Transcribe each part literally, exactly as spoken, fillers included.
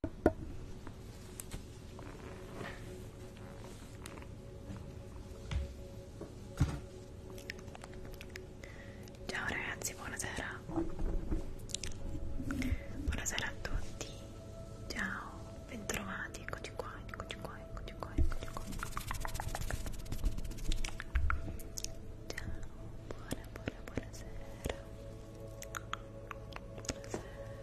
Ciao ragazzi, buonasera. Buonasera a tutti. Ciao, bentrovati, eccoci qua, eccoci qua, eccoci qua, eccoci qua. Ciao, buona, buona, buonasera. Buonasera.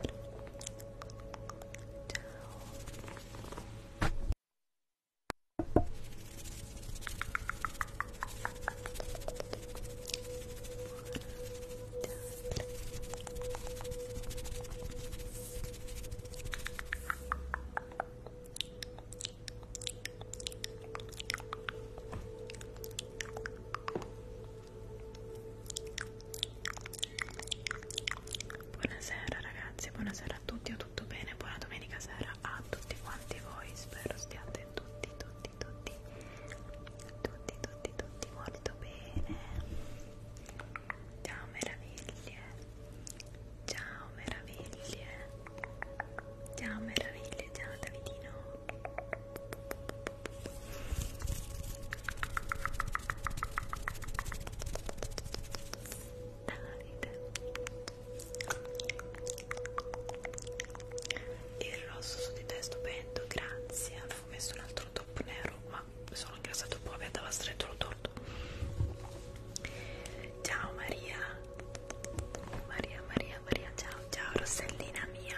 Buonasera ragazzi, buonasera a tutti, ho tutto bene, buona domenica sera a tutti quanti voi, spero stiate tutti, tutti, tutti, tutti, tutti, tutti molto bene. Ciao meraviglie, ciao meraviglie, ciao meraviglie, ciao Davidino. Davide. Il rosso su di te è stupendo, grazie. Avevo messo un altro top nero, ma sono ingrassato un po', mi andava stretto lo torto. Ciao Maria, Maria, Maria, Maria, ciao, ciao Rossellina mia.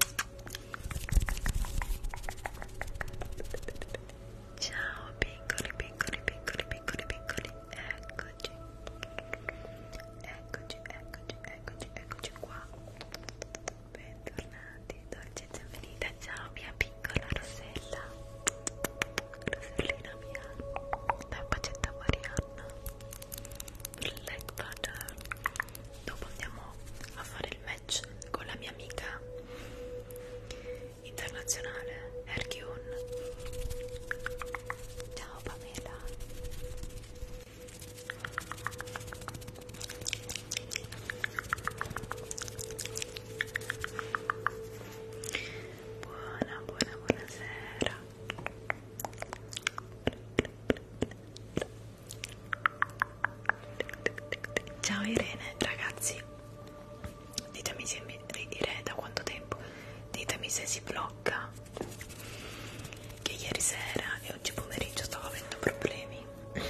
Ciao piccoli, piccoli, piccoli, piccoli, piccoli, eccoci. Eccoci, eccoci, eccoci, eccoci qua. Bentornati, dolcezza venita. Ciao mia piccola Rosella, Rosellina mia, la pacetta Marianna, il leg butter. Dopo andiamo a fare il match con la mia amica internazionale Ergiun. Ciao Pamela. Buona, buona, buonasera. Ciao Irene, ragazzi, ditemi se mi... Irene, da quanto tempo? Ditemi se si blocca, che ieri sera e oggi pomeriggio stavo avendo problemi.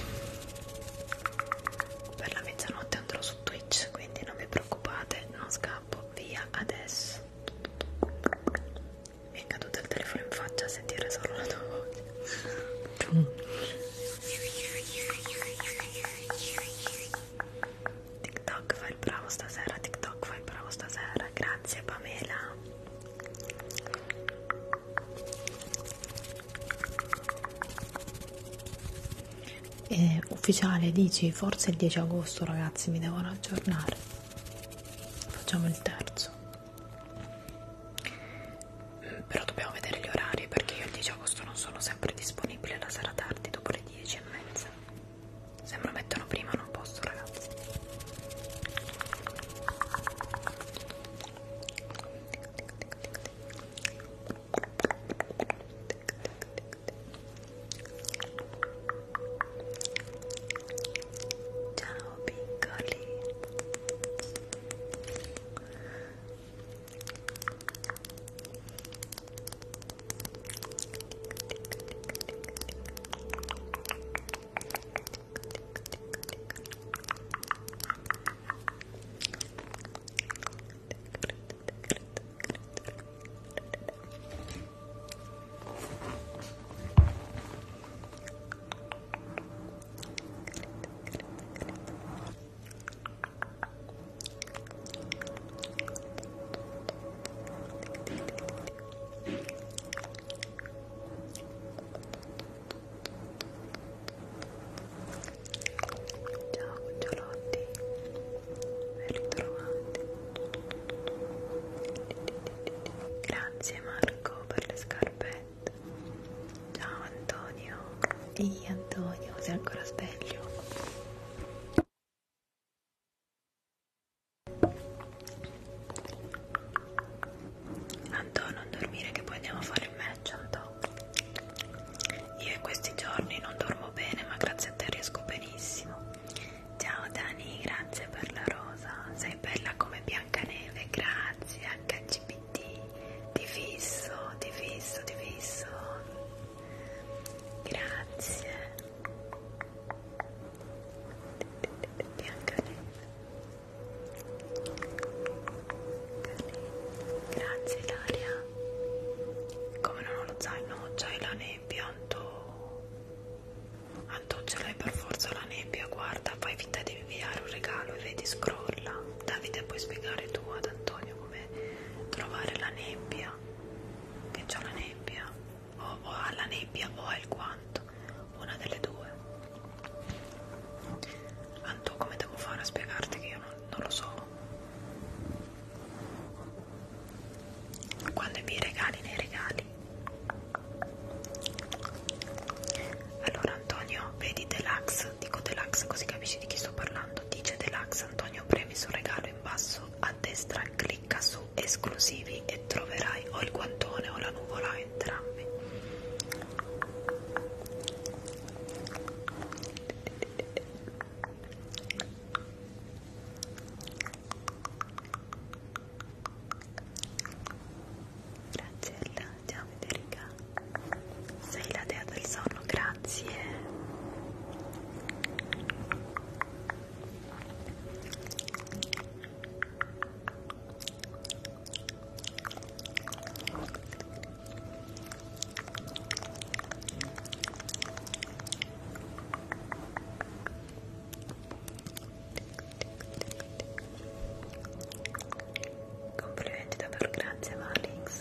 Per la mezzanotte andrò su Twitch, quindi non vi preoccupate, non scappo via adesso. Mi è caduto il telefono in faccia a sentire solo la tua voce. TikTok fa il bravo stasera, TikTok fa il bravo stasera, grazie Pamela. Eh, ufficiale, dici, forse il dieci agosto ragazzi, mi devono aggiornare. Facciamo il terzo. Però dobbiamo vedere gli orari perché io il dieci agosto non sono sempre disponibile la sera tardi, dopo le dieci e mezza. Se me lo mettono prima non posso ragazzi. Ciao piccoli. Ciao cucciolotti, ben ritrovati. Grazie Marco per le scarpette. Ciao Antonio. Ehi Antonio, sei ancora sveglio? Antonio, dormire che poi andiamo a fare il match, Anto. Io in questi giorni non dormo bene, ma grazie a te riesco benissimo. Ciao Dani, grazie per la rosa. Sei bella come Biancaneve, grazie. H G B T, ti fisso, ti fisso, ti fisso. Grazie. Biancaneve. Grazie Ilaria. Come non ho lo zaino, c'hai la nebbia, Anto. Anto, ce l'hai per forza la nebbia, guarda, fai finta di inviare un regalo e vedi scrolla. Davide, puoi spiegare tu ad Antonio come trovare la nebbia? Che c'ha la nebbia? O, o ha la nebbia o ha il guanto, una delle due. Anto, come devo fare a spiegarti che io non, non lo so? Quando mi regali nei regali. Allora Antonio, vedi Deluxe, dico Deluxe così capisci di chi sto parlando. Dice Deluxe, Antonio, premi sul regalo in basso a destra, clicca su esclusivi e troverai o il guantone o la nuvola, entrambi. Grazie Ella, ciao Federica. Sei la dea del sonno, grazie. Complimenti davvero, grazie Valix.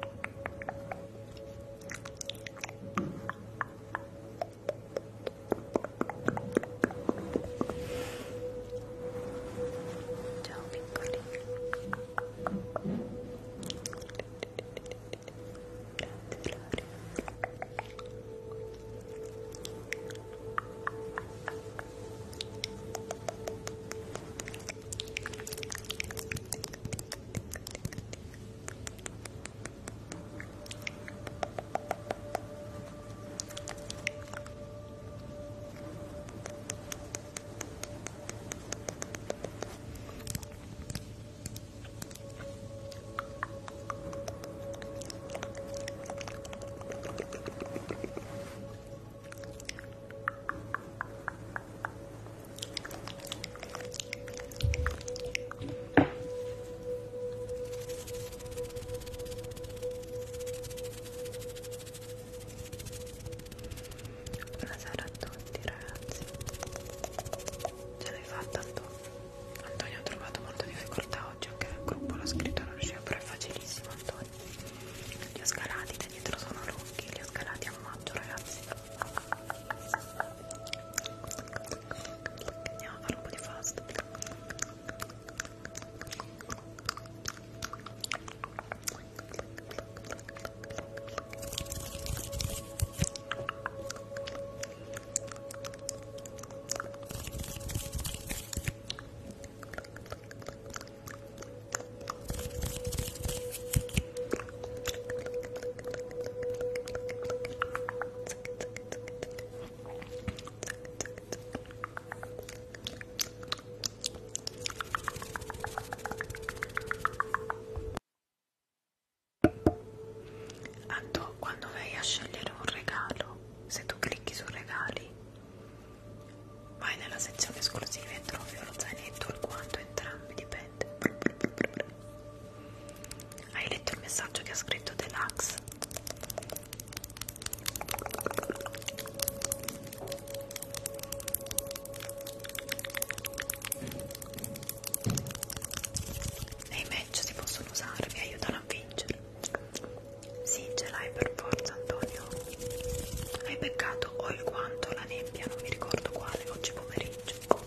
Ciao piccoli. Grazie Ilaria. Buonasera a tutti ragazzi. Ce l'hai fatta Antonio? Antonio ha trovato molta difficoltà oggi, anche nel gruppo l'ha scritto, non riusciva, però è facilissimo Antonio. Li ho scalati, da dietro sono lunghi, li ho scalati a maggio ragazzi. Andiamo a fare un po' di fast. Anto, quando vai a scegliere un regalo, se tu clicchi su regali, vai nella sezione esclusive e trovi lo zainetto o il guanto, entrambi, dipende. Hai letto il messaggio che ha scritto Deluxe? Nei match si possono usare, mi aiutano a vincere. Sì, ce l'hai per forza Antonio. Hai beccato o il guanto o la nebbia, non mi ricordo quale, oggi pomeriggio.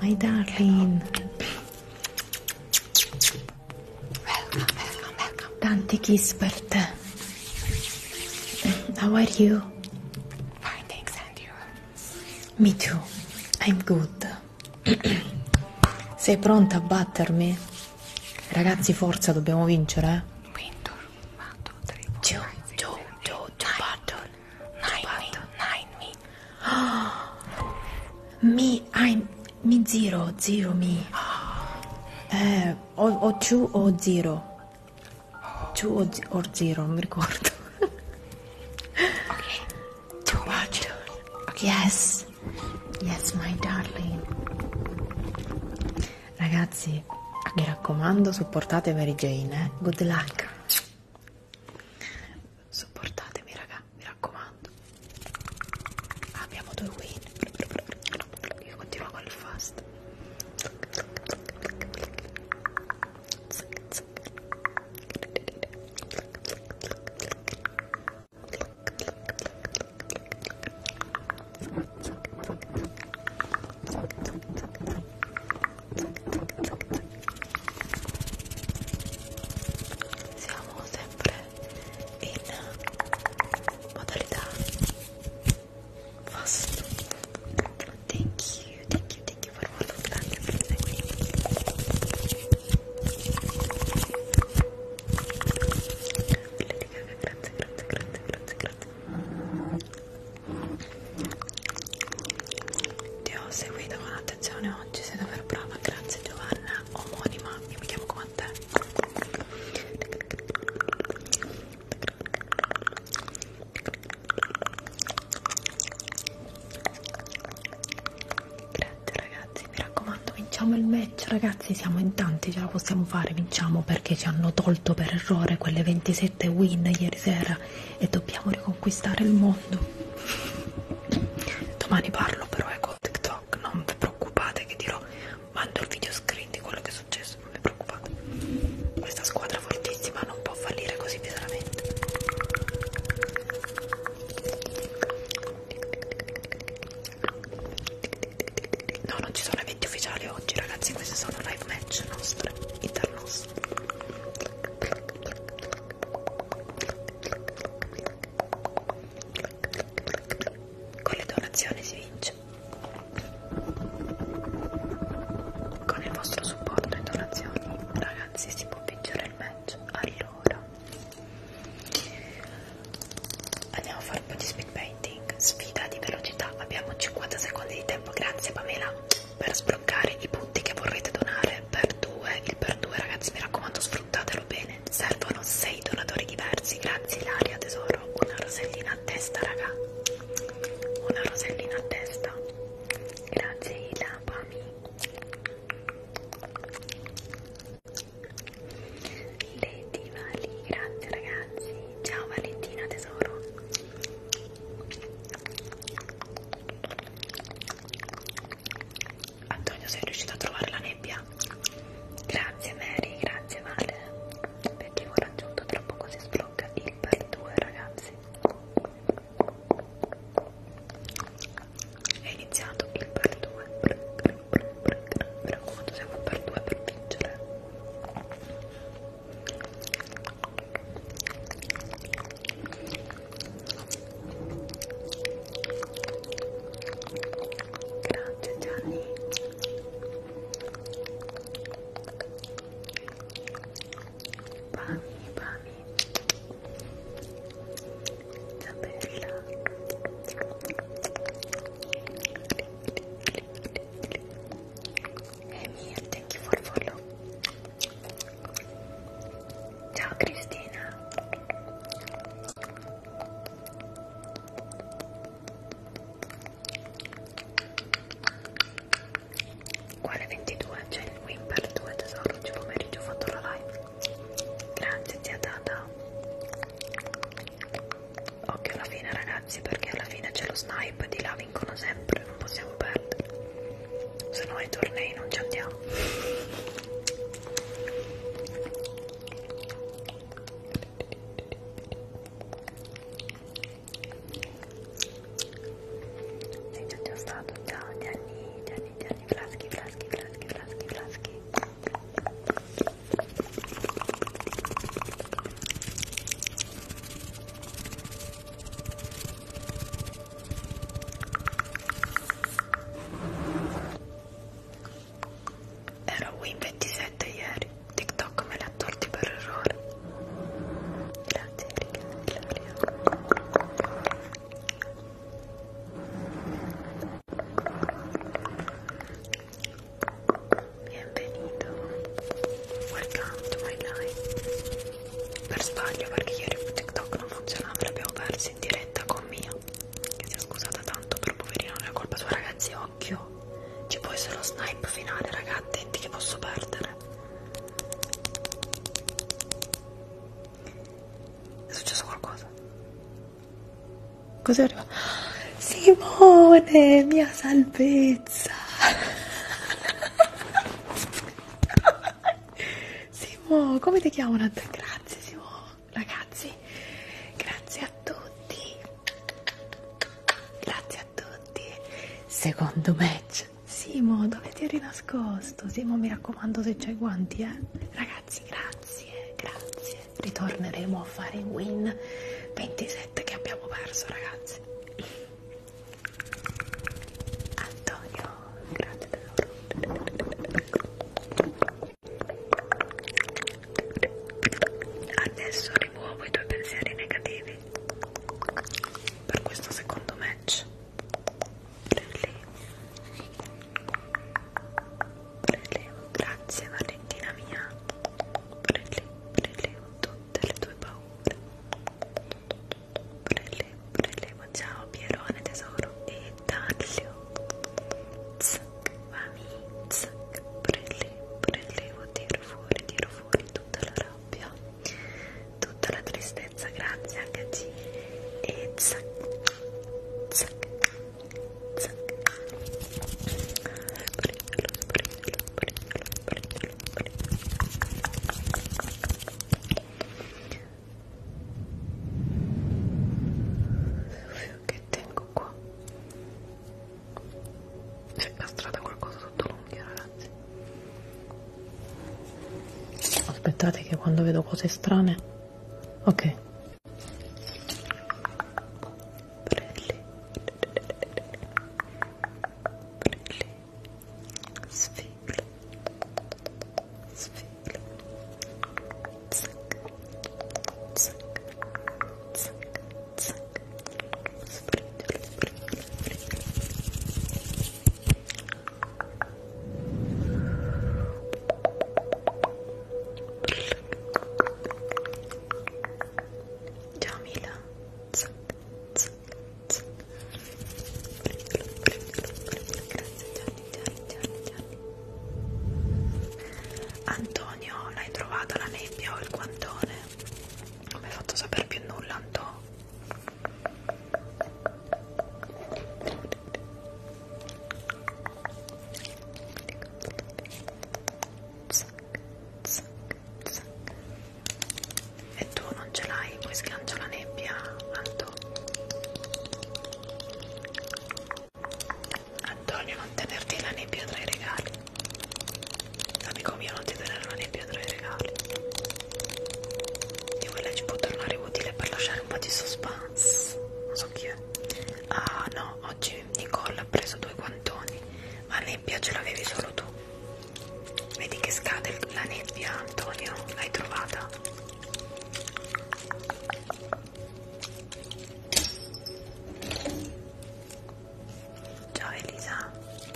my darling. Welcome, welcome, welcome. Tanti kiss per te. How are you? Fine, thanks, and you? Me too. I'm good. Sei pronta a battermi? Ragazzi, forza, dobbiamo vincere, eh? Winter, one, two, three, four, Giù, five, six, giù, seven, giù, eight, giù, nine. battle. Nine win, nine win. Me, I'm, me zero, zero me. Eh, o, o two o zero. Two o, or zero, non mi ricordo. Okay, too much. Okay. Yes, yes, my darling. Ragazzi, mi raccomando, supportate Mary Jane, eh? Good luck. Supportatemi, raga, mi raccomando. Abbiamo due win. Io continuo con il fast. Siamo sempre in modalità fast. Thank you, thank you, thank you for follow, grazie per il seguito. Lady Gaga, grazie, grazie, grazie, grazie, grazie. Ti ho seguito con attenzione oggi, sei davvero brava, grazie Giovanna, omonima, io mi chiamo come te. Grazie ragazzi, mi raccomando, vinciamo il match ragazzi, siamo in tanti, ce la possiamo fare, vinciamo perché ci hanno tolto per errore quelle ventisette win ieri sera e dobbiamo riconquistare il mondo. Domani parlo però eh, con TikTok, non vi preoccupate che dirò, mando il video screen di quello che è successo, non vi preoccupate. Questa squadra fortissima non può fallire così miseramente. No, non ci sono eventi ufficiali oggi ragazzi, queste sono live match nostre, internos. Con le donazioni si vince. Con il vostro supporto e donazioni ragazzi si può vincere il match. Allora andiamo a fare un po' di speed painting, sfida di velocità, abbiamo cinquanta secondi di tempo, grazie Pamela per sbloccare i punti che vorrete donare per due, il per due ragazzi mi raccomando sfruttatelo bene, servono sei donatori diversi, grazie Ilaria tesoro, una rosellina a testa raga, una rosellina a testa, grazie Ila, Pami. Lady Vali, grazie ragazzi, ciao Valentina tesoro. Antonio, sei riuscito a trovare la nebbia? Grazie Mary, grazie Vale. Obiettivo raggiunto, tra poco si sblocca il per due ragazzi. È iniziato il per due. Mi raccomando, siamo al per due per vincere. Grazie Gianni. Pami, Pami. Isabella. Emil, thank you for follow. Ciao Cristina. Quale ventidue? C'è il win per due tesoro, oggi pomeriggio ho fatto la live. Grazie zia Tata. Occhio alla fine ragazzi, perché alla fine c'è lo snipe, di là vincono sempre, non possiamo perdere. Se no ai tornei non ci andiamo. Sei già già stato, ciao Gianni, Gianni, Gianni, Flaschi, Flaschi. Simone, mia salvezza. Simo, come ti chiamano a te? Grazie Simo. Ragazzi, grazie a tutti. Grazie a tutti. Secondo match. Simo, dove ti eri nascosto? Simo, mi raccomando, se c'hai guanti, eh. Ragazzi, grazie, grazie. Ritorneremo a fare in win ventisette che abbiamo perso, ragazzi. Antonio, grazie tesoro. Adesso rimuovo i tuoi pensieri negativi per questo secondo match. Prelevo. Prelevo. Grazie Valentina mia. Prelevo, prelevo tutte le tue paure. Prelevo, prelevo. Ciao Pierone tesoro. E taglio. Zac, mami, zac. Prelevo, prelevo. Tiro fuori, tiro fuori tutta la rabbia, tutta la tristezza. Grazie H C. E zac, zac, zac. Prendilo, prendilo, prendilo, prendilo, prendilo. Che tengo qua? Si è incastrata qualcosa sotto l'unghia, ragazzi. Aspettate che quando vedo cose strane. Ok. Prelli. Prelli. Sfigli. Sfigli. Zac. Zac. Zac. Zac. Spregialo, spregialo, spregialo. Ciao Mila. Zac, zac, zac. Prendilo, prendilo, prendilo. Grazie Gianni, Gianni, Gianni, Gianni. Antonio, l'hai trovata la nebbia o il guantone? Non mi hai fatto sapere più nulla, Antonio. Zac, zac, zac. E tu non ce l'hai, poi sgancia la nebbia, Anto. Antonio, non tenerti la nebbia tra i regali. Amico mio, non ti tenere la nebbia tra i regali. E quella ci può tornare utile per lasciare un po' di suspense. Non so chi è. Ah no, oggi Nicole ha preso due guantoni, ma la nebbia ce l'avevi solo tu. Vedi che scade la nebbia, Antonio? L'hai trovata? Ciao Elisa.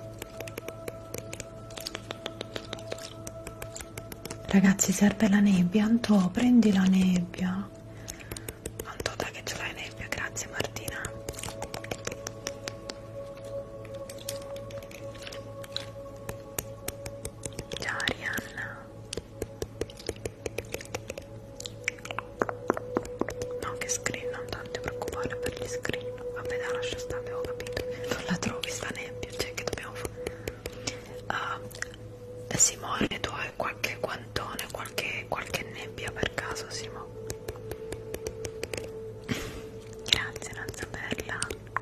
Ragazzi, serve la nebbia. Anto, prendi la nebbia. Anto, dai che ce l'hai nebbia. Grazie Martina. Ciao Arianna. No, che screen, non tanto preoccupare per gli screen. Vabbè, dai, lascia stare, avevo capito. Non la trovi sta nebbia, cioè che dobbiamo fare? Uh, Simone, tu hai qualche guantone, qualche, qualche nebbia per caso, Simo? Grazie, Nanza Bella.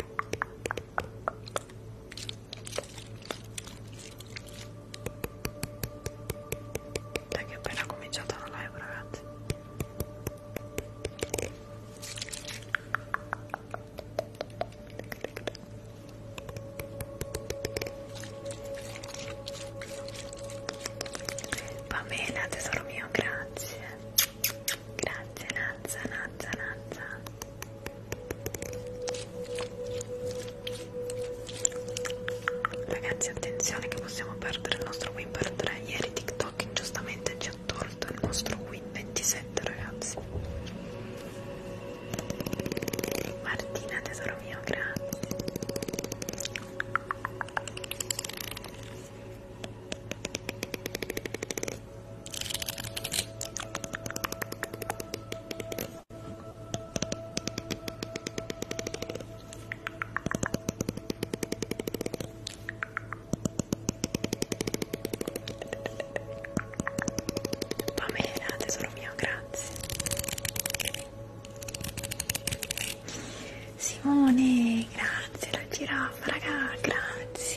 Dai che è appena cominciata la live, ragazzi. Pamela, tesoro mio, grazie. Grazie, Nazza, Nazza, Nazza. Ragazzi, attenzione che possiamo perdere il nostro win per tre. Ieri TikTok ingiustamente ci ha tolto il nostro win ventisette, ragazzi. Martina, tesoro mio, grazie.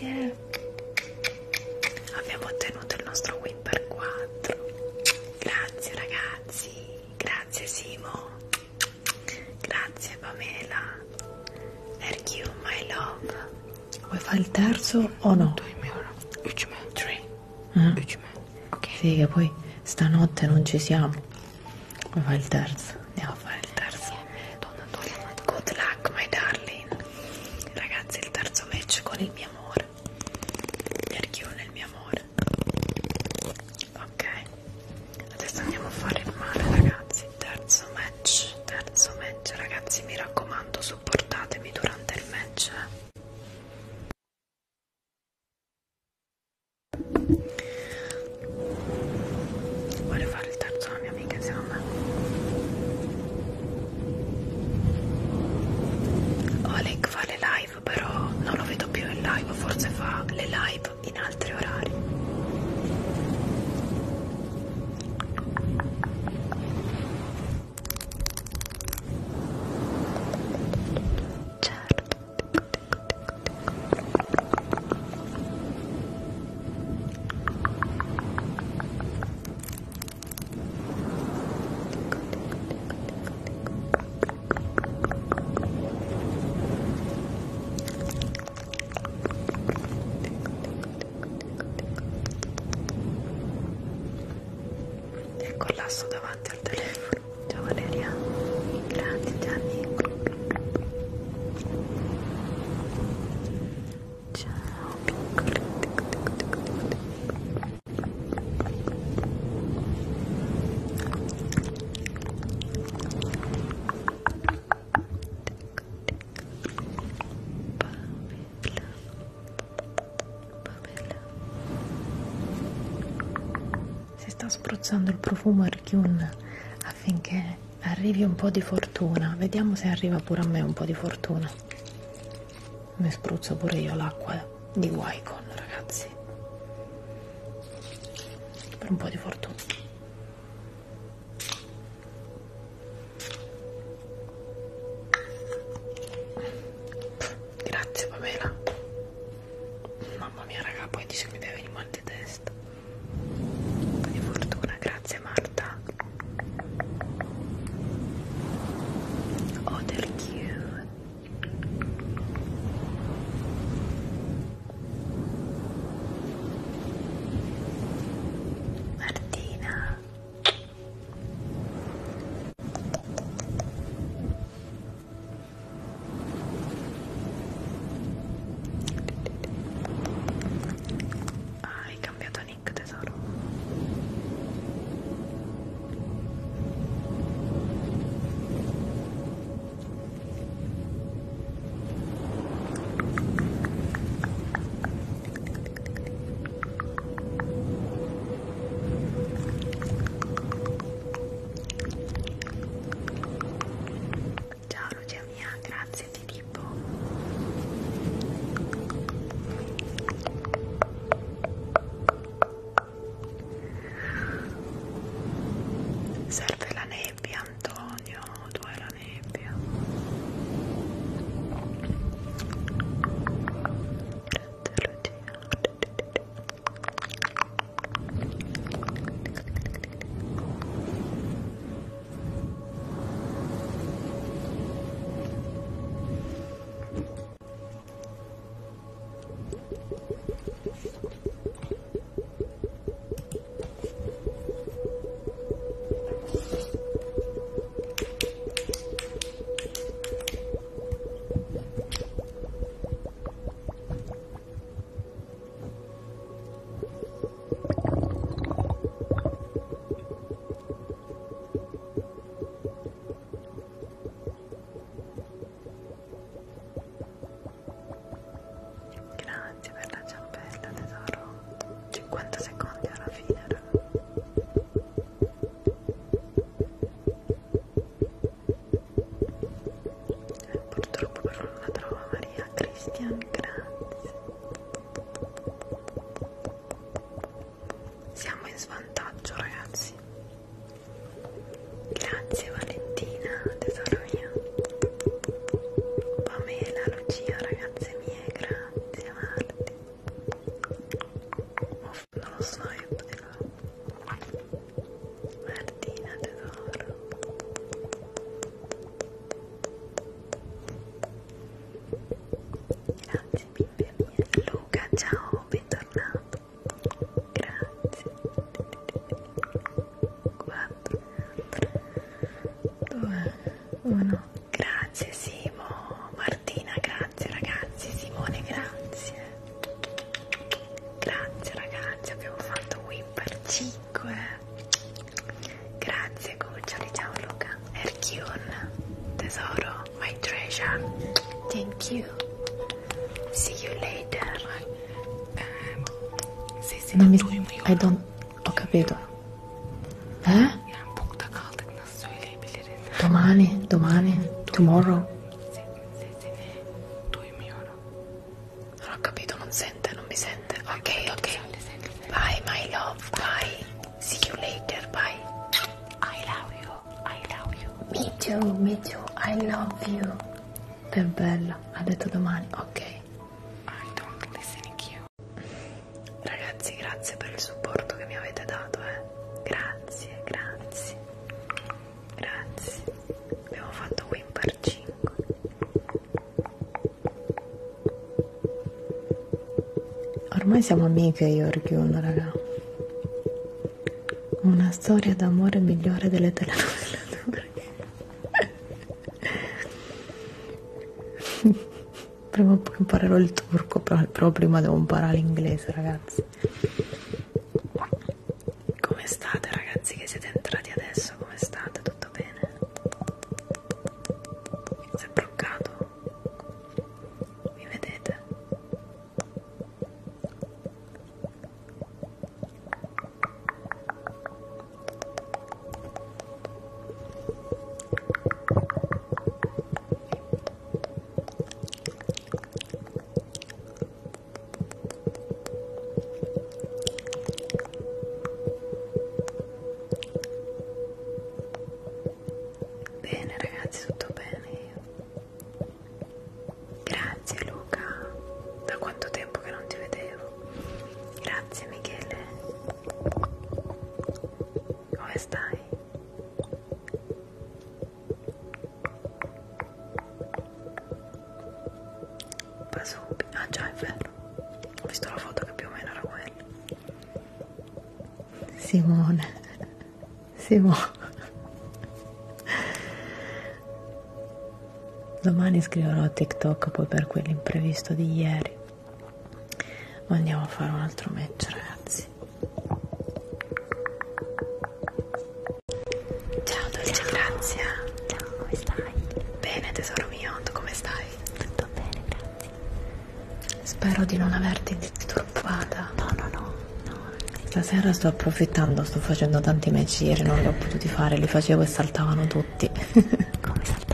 grazie. Abbiamo ottenuto il nostro win per quattro. Grazie ragazzi, grazie Simo, grazie Pamela. Thank you my love. Vuoi fare il terzo o no? Üç mü? Three. Ah. Üç mü? Ok. Sì, che poi stanotte non ci siamo. Vuoi fare il terzo? Andiamo a fare il terzo. Good luck my darling. Ragazzi, il terzo match con il mio amore. Thank you nel mio amore. Ok. Adesso andiamo a fare il mare ragazzi. Terzo match. Terzo match ragazzi, mi raccomando, supportatemi durante il match. Vuole fare il terzo la mia amica insieme a me. Oleg fa le live, però non lo vedo più in live, forse fa le live in altri orari. Certo. E collasso davanti al telefono. Ciao Valeria. Grazie Gianni. Ciao piccoli. Si sta spruzzando il profumo Erkyun affinché arrivi un po' di fortuna. Vediamo se arriva pure a me un po' di fortuna. Mi spruzzo pure io l'acqua di Wycon, ragazzi, per un po' di fortuna. Grazie Pamela. Mamma mia raga, poi dice che mi deve venire mal di testa. Un po' di fortuna, grazie Marta. Oh, they're cute. Martina. Ah, hai cambiato nick tesoro. Ciao Lucia mia, grazie Filippo. Serve la nebbia Antonio, dov'è la nebbia? Grazie Lucia. Grazie per la ciao. later. Eh, se se Non mi... duymuyor. I don't... Ho capito. Eh? Yani bokta kaldık, nasıl söyleyebilirim? Domani, domani, tomorrow. Se, sesini duymuyorum. Non ho capito, non sente, non mi sente. Ok, ok. Bye, my love, bye. See you later, bye. I love you, I love you. Me too, me too, I love you. Che bella, ha detto domani, ok. I don't listen to you. Ragazzi, grazie per il supporto che mi avete dato, eh. Grazie, grazie. Grazie. Abbiamo fatto win per cinque. Ormai siamo amiche io e Ryun, raga. Una storia d'amore migliore delle telenovela. Prima o poi imparerò il turco, però, però prima devo imparare l'inglese, ragazzi. Come state, ragazzi, che siete entrati adesso? Come state? Tutto bene? Si è bloccato? Mi vedete? Bene ragazzi, tutto bene io. Grazie Luca, da quanto tempo che non ti vedevo. Grazie Michele. Come stai? Pasubi, ah già è vero, ho visto la foto che più o meno era quella. Simone, Simone. Domani scriverò a TikTok poi per quell'imprevisto di ieri. Ma andiamo a fare un altro match, ragazzi. Ciao dolce Grazia. Ciao, come stai? Bene tesoro mio, tu come stai? Tutto bene, grazie. Spero di non averti disturbata. No, no, no, no. Stasera sto approfittando, sto facendo tanti match ieri, non li ho potuti fare, li facevo e saltavano tutti. Come saltavo?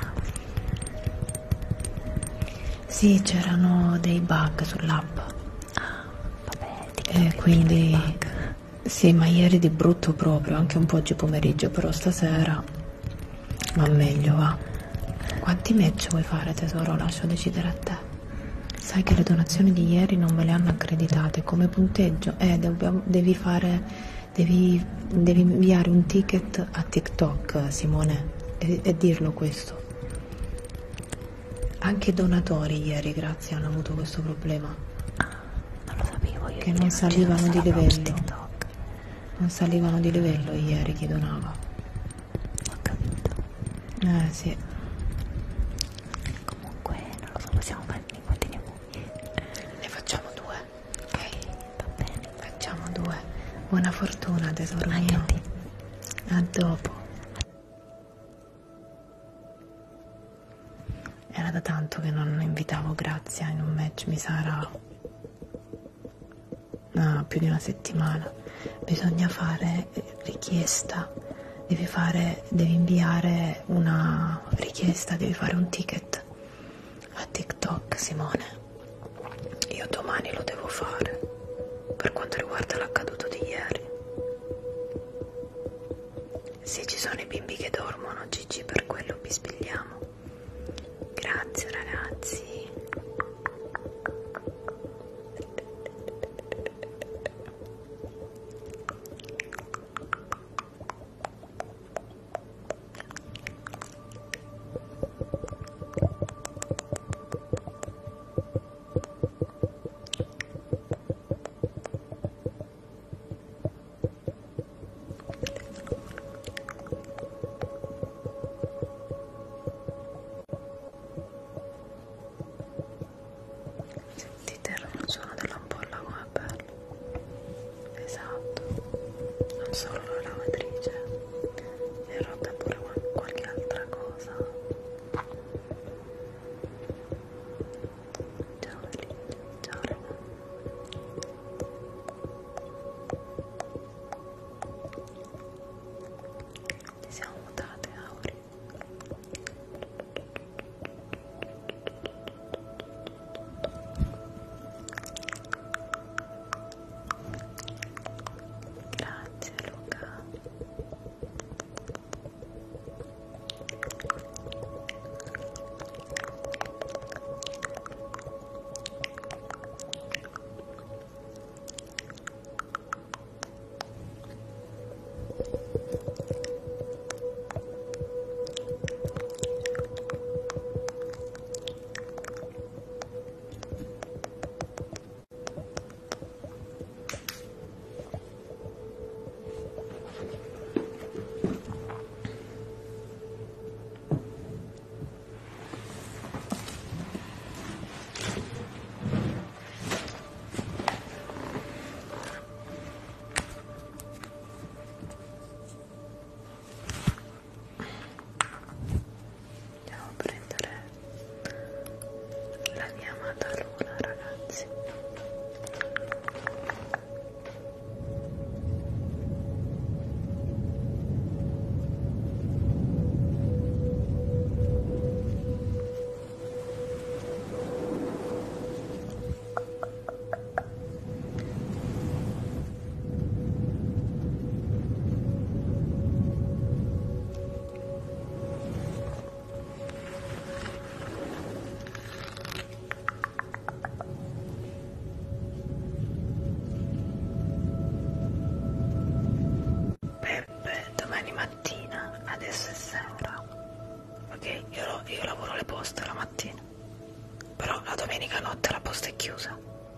Sì, c'erano dei bug sull'app. Ah, vabbè, ti E quindi sì, ma ieri di brutto proprio, anche un po' oggi pomeriggio, però stasera va meglio, va. Quanti match vuoi fare tesoro? Lascio decidere a te. Sai che le donazioni di ieri non me le hanno accreditate come punteggio? Eh, dobbiamo, devi fare, devi, devi inviare un ticket a TikTok, Simone, e, e dirlo questo. Anche i donatori ieri, grazie, hanno avuto questo problema. Ah, non lo sapevo io. Che non salivano di livello. Non salivano di livello ieri chi donava. Ho capito. Eh sì. Comunque non lo so, possiamo fare quanti ne vuoi? Ne facciamo due. Ok, Va bene. facciamo due. Buona fortuna tesoro Anche mio. a te. A dopo. Era da tanto che non invitavo Grazia in un match, mi sarà no, più di una settimana. Bisogna fare richiesta, devi fare, devi inviare una richiesta, devi fare un ticket a TikTok, Simone. Io domani lo devo fare per quanto riguarda l'accaduto di ieri. Se ci sono i bimbi che dormono, Gigi, per quello bisbigliamo. Grazie ragazzi.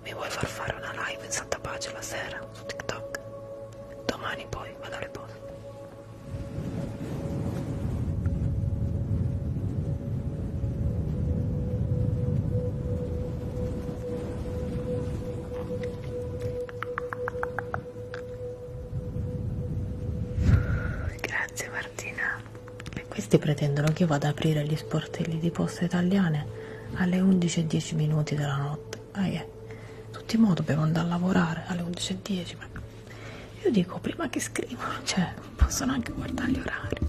Mi vuoi far fare una live in santa pace la sera su TikTok? Domani poi vado alle poste. Grazie Martina. E questi pretendono che io vada ad aprire gli sportelli di Poste Italiane alle undici e dieci minuti della notte. Ah, yeah. Tutti i modi dobbiamo andare a lavorare alle undici e dieci, ma io dico prima che scrivono, cioè possono anche guardare gli orari.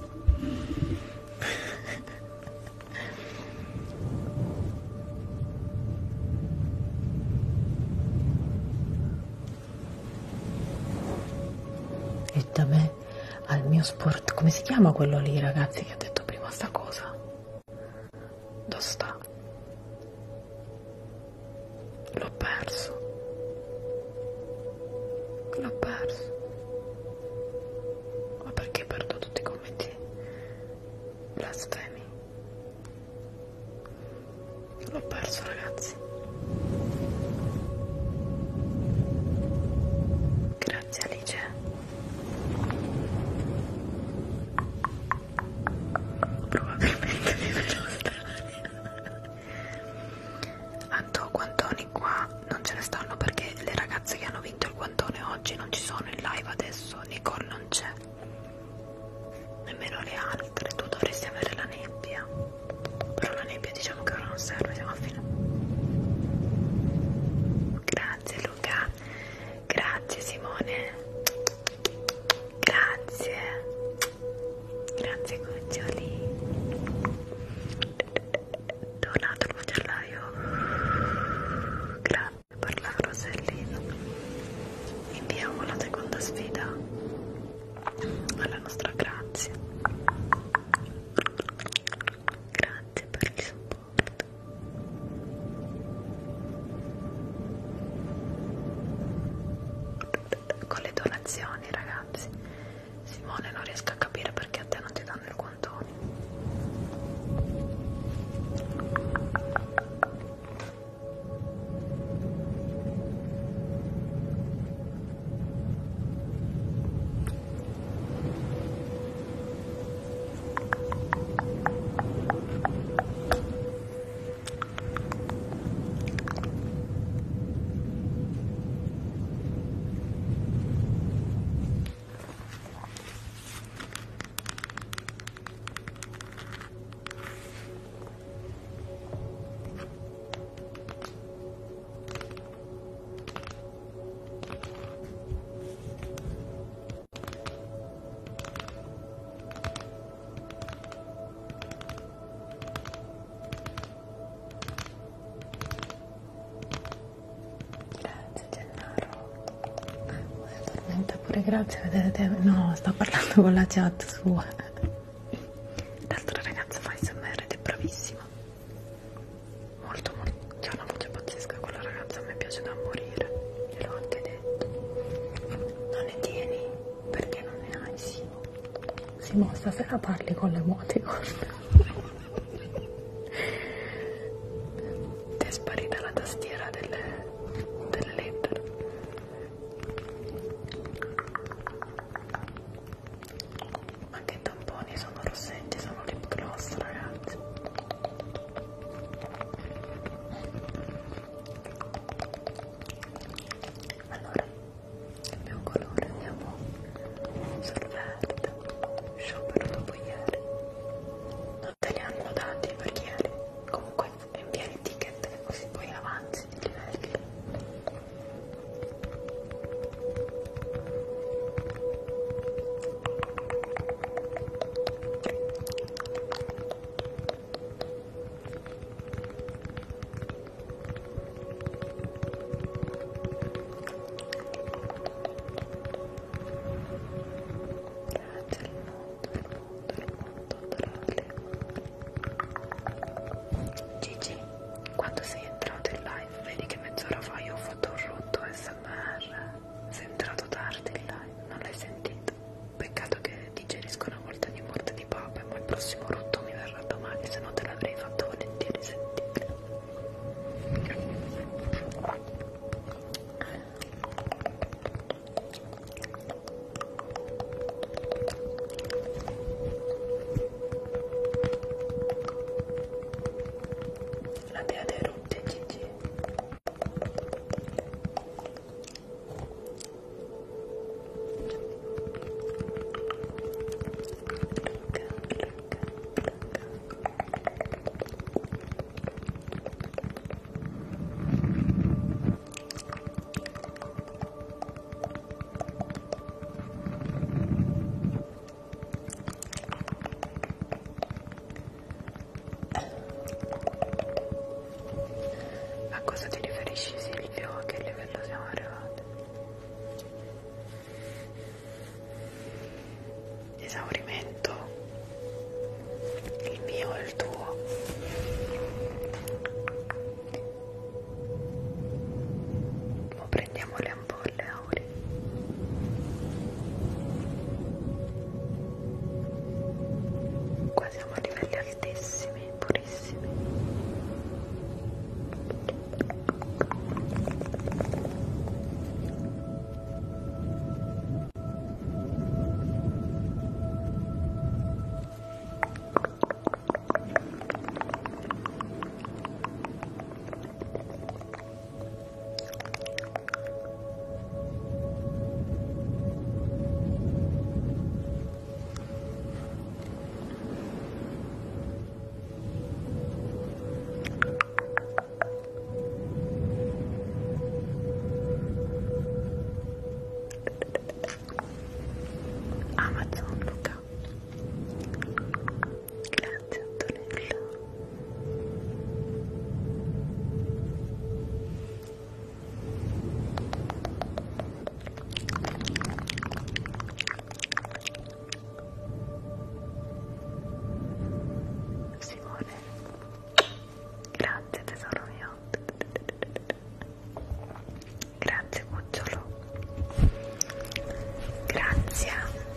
E da me al mio sport, come si chiama quello lì, ragazzi, che ha detto prima sta cosa? Dove sta? L'ho perso. L'ho perso. Ma perché perdo tutti i commenti blasfemi? L'ho perso, ragazzi. Grazie Alice. Probabilmente vivrò strana. Anto, guantoni qua non ce ne stanno perché le ragazze che hanno vinto il guantone oggi non ci sono in live adesso. Nicole non c'è, nemmeno le altre. Tu dovresti avere la nebbia, però la nebbia diciamo che ora non serve, siamo a fine. Grazie Luca, grazie Simone, grazie, grazie Cuccioli. Donato il macellaio, grazie per la rosellina. Inviamo la seconda sfida alla nostra Grazia. Grazie per il supporto. Con le donazioni, ragazzi. Simone, non riesco a capire perché a te non ti danno il guantone. Pure grazie, vedete, no, sto parlando con la chat sua. L'altra ragazza fa S M R ed è bravissima. Molto, molto, c'ha una voce pazzesca quella ragazza, a me piace da morire. Gliel'ho anche detto. Non ne tieni? Perché non ne hai, Simo? Simo, stasera parli con l'emoticon. Ti è sparita la tastiera delle, delle lettere. Anche i tamponi sono rossetti, sono lip gloss, ragazzi. Allora, cambiamo colore, andiamo sul verde. Sciopero dopo ieri. No, Andiamo le ampolle, Auri. Qua siamo a livelli altissimi, purissimi. Amazon Luca, grazie Antonella. Simone, grazie tesoro mio, grazie cucciolo, grazie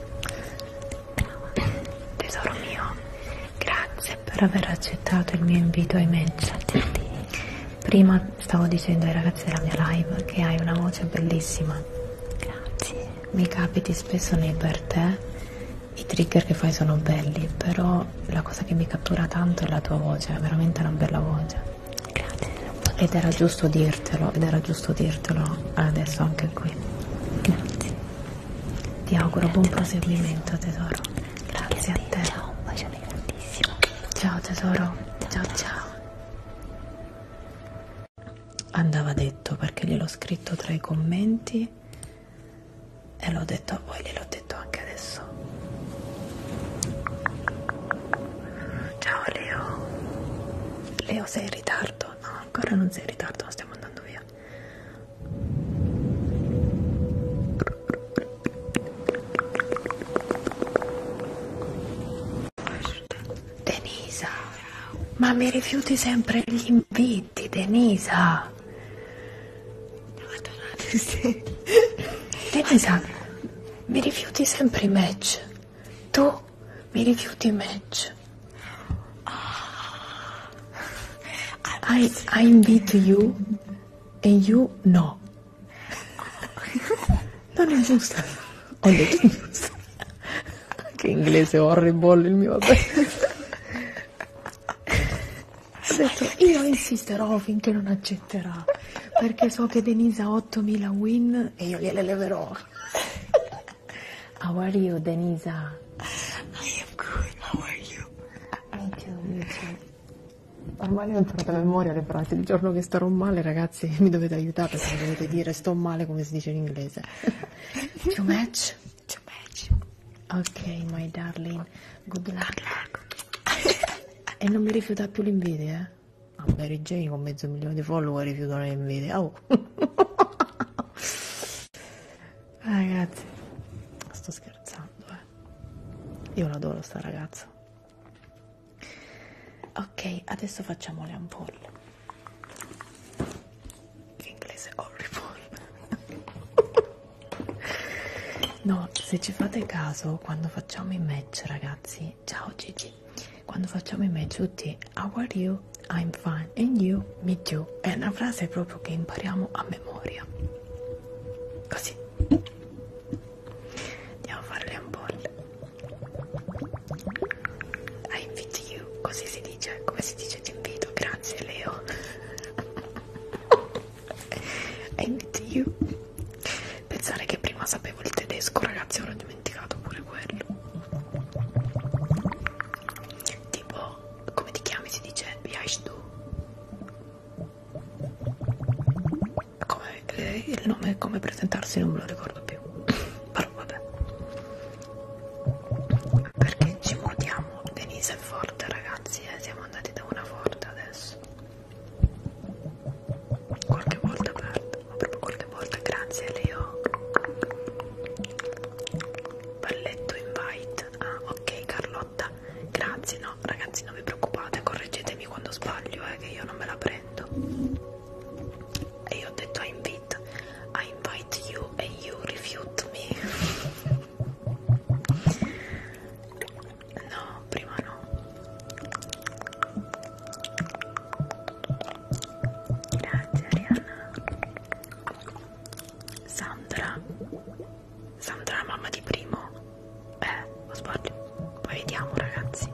tesoro mio, grazie per aver accettato il mio invito ai match. Prima stavo dicendo ai ragazzi della mia live che hai una voce bellissima. Grazie. Mi capiti spesso nei per te, i trigger che fai sono belli, però la cosa che mi cattura tanto è la tua voce, è veramente una bella voce. Grazie. Ed era giusto dirtelo, ed era giusto dirtelo adesso anche qui. Grazie. Ti auguro buon proseguimento tesoro. Grazie a te. Ciao, un bacione grandissimo. Ciao tesoro. Ciao ciao. Andava detto perché gliel'ho scritto tra i commenti e l'ho detto a voi, gliel'ho detto anche adesso. Ciao Leo. Leo, sei in ritardo? No, ancora non sei in ritardo, stiamo andando via. Denisa, ma mi rifiuti sempre gli inviti, Denisa. Sì. Denisa, mi rifiuti sempre i match. Tu mi rifiuti i match. I, I invite you e you no. Non è giusto. Ho detto giusto. Che inglese horrible il mio. Ho detto io insisterò finché non accetterà, perché so che Denisa ha ottomila win e io gliele leverò. How are you, Denisa? I am good, how are you? Me too, me too. Ormai ho imparato a memoria le frasi. Il giorno che starò male, ragazzi, mi dovete aiutare perché mi dovete dire sto male come si dice in inglese. To match? To match. Ok, my darling. Good luck. E non mi rifiuta più l'invidia, eh? Ah, Mary Jane con mezzo milione di follower rifiutano l'invidia. Oh. Ragazzi, sto scherzando, eh. Io l'adoro sta ragazza. Ok, adesso facciamo le ampolle. Che inglese horrible. No, se ci fate caso, quando facciamo i match, ragazzi, ciao Gigi, quando facciamo i match tutti, how are you? I'm fine, and you? Me too. È una frase proprio che impariamo a memoria. Così. Andiamo a fare le ampolle. I invite you, così si dice, come si dice ti invito, grazie Leo. I invite you. Pensare che prima sapevo il tedesco, ragazzi, ora ho dimenticato pure quello. Tipo, come ti chiami? Si dice wie heißt du? Come, eh, il nome, come presentarsi non me lo ricordo più. Però vabbè. Perché ci mordiamo. Denise è forte, ragazzi, eh, siamo andati da una forte adesso. Qualche volta perde, ma proprio qualche volta. Grazie Leo. Balletto invite. Ah, ok Carlotta. Grazie, no, ragazzi, non vi preoccupate, correggetemi quando sbaglio, eh, che io non me la prendo. E io ho detto I invite. I invite Sandra, Sandra la mamma di Primo, eh, o sbaglio? Poi vediamo ragazzi.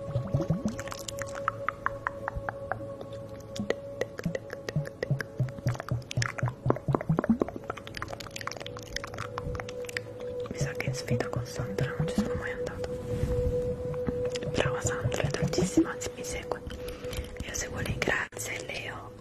Mi sa che in sfida con Sandra non ci sono mai andato. Brava Sandra, è dolcissima, anzi mi segue. Io seguo lei, grazie Leo.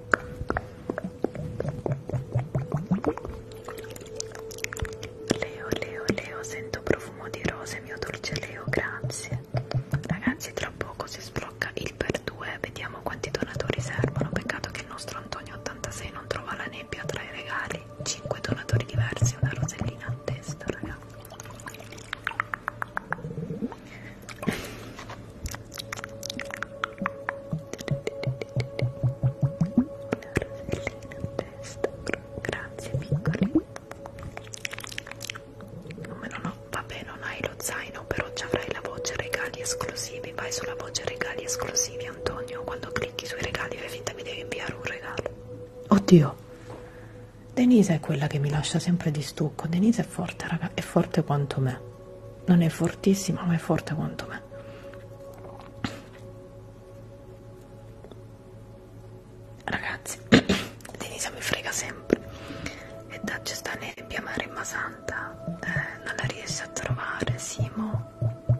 Leo, Leo, Leo, sento profumo di rose, mio dolce Leo, grazie. Ragazzi, tra poco si sblocca il per due, vediamo quanti donatori servono. Peccato che il nostro Antonio ottantasei non trova la nebbia tra i regali. cinque donatori diversi, una rosellina a testa, ragazzi. Grazie piccoli. Come non ho, vabbè non hai lo zaino, però ci avrai la voce regali esclusivi. Vai sulla voce regali esclusivi Antonio, quando clicchi sui regali fai finta mi devi inviare un regalo. Oddio, Denise è quella che mi lascia sempre di stucco. Denise è forte raga, è forte quanto me. Non è fortissima ma è forte quanto me. Ragazzi, Denisa mi frega sempre. E da c'è sta nebbia, Maremma Santa, eh, non la riesce a trovare, Simo.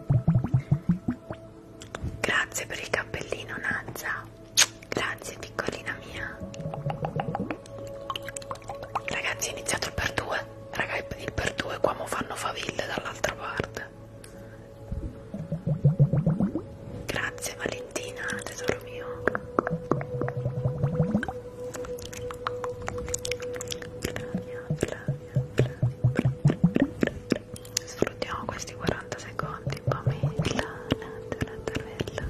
Grazie per il cappellino, Nazza. Grazie, piccolina mia. Ragazzi, è iniziato il per due. Raga, il per due qua mo fanno faville dall'altra parte. Grazie Valentina, tesoro mio. Flavia, Flavia, Flavia. Sfruttiamo questi quaranta secondi. Pamela, Nattarella,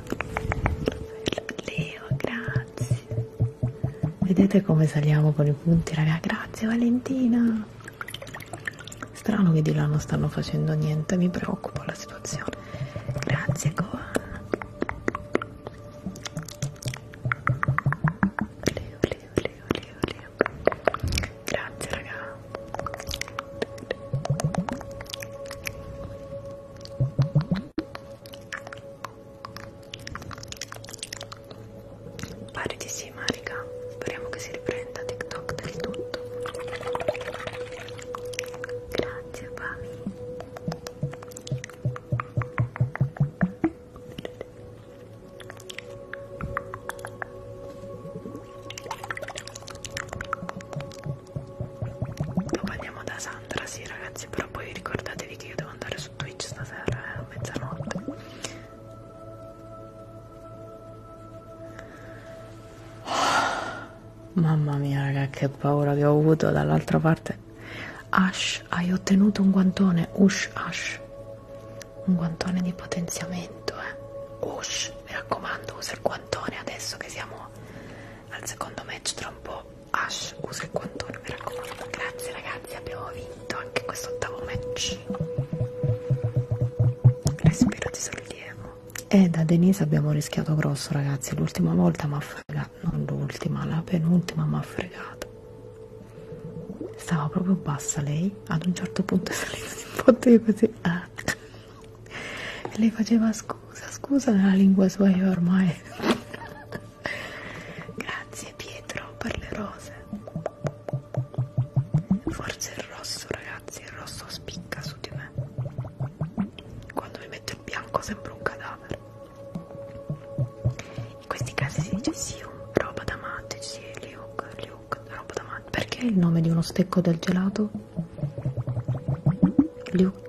Leo, grazie. Vedete come saliamo con i punti, raga? Grazie Valentina. Strano che di là non stanno facendo niente, mi preoccupa la situazione. Grazie Gohan. Leo, Leo, Leo, Leo, Leo. Grazie raga. Pare di sì, Marica. Speriamo che si riprenda TikTok del tutto. Grazie, Pami. Dopo andiamo da Sandra, sì ragazzi, però poi ricordatevi che io devo andare su Twitch stasera, eh, a mezzanotte. Mamma mia raga, che paura che ho avuto dall'altra parte. Ash, hai ottenuto un guantone. Ush, Ash. Un guantone di potenziamento, eh. Ush, mi raccomando, usa il guantone adesso che siamo al secondo match tra un po'. Ash, usa il guantone, mi raccomando. Grazie ragazzi, abbiamo vinto anche questo ottavo match. Respiro di sollievo. E da Denise abbiamo rischiato grosso ragazzi. L'ultima volta mi ha fregato. Non l'ultima, la penultima mi ha fregato. Stava proprio bassa lei. Ad un certo punto è salita di botto io così. Ah. E lei faceva scusa, scusa nella lingua sua io ormai. Grazie Pietro per le rose. Forse il rosso ragazzi, il rosso spicca su di me. Quando mi metto il bianco sembra un cadavere. In questi casi si dice Sium, roba da matte, sì, Liuk, Liuk, roba da matte. Perché è il nome di uno stecco del gelato? Liuk.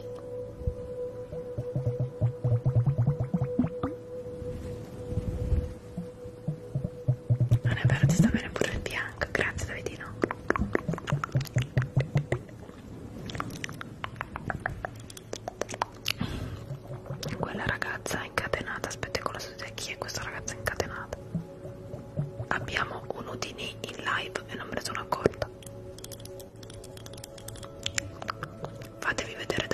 Non è vero, ti sta bene pure il bianco, grazie Davidino. Quella ragazza incatenata, aspetta con la sua chi è questa ragazza incatenata? Abbiamo un Udini in live e non me ne sono accorta. Fatevi vedere